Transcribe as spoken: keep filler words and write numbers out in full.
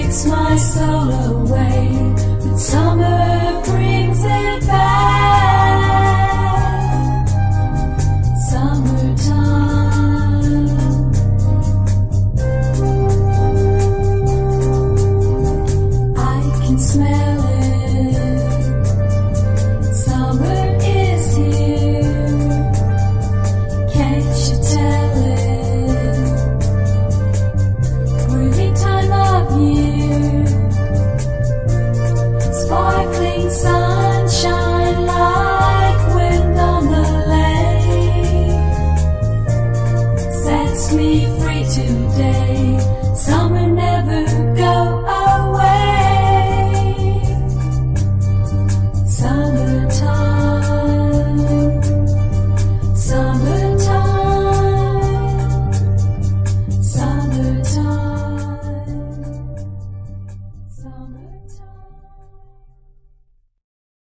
takes my soul away, but summer brings it back. Summertime. I can smell it. Summer is here. Can't you tell it? Groovy time of year. Sparkling sunshine like wind on the lake. Sets me free today. Summer never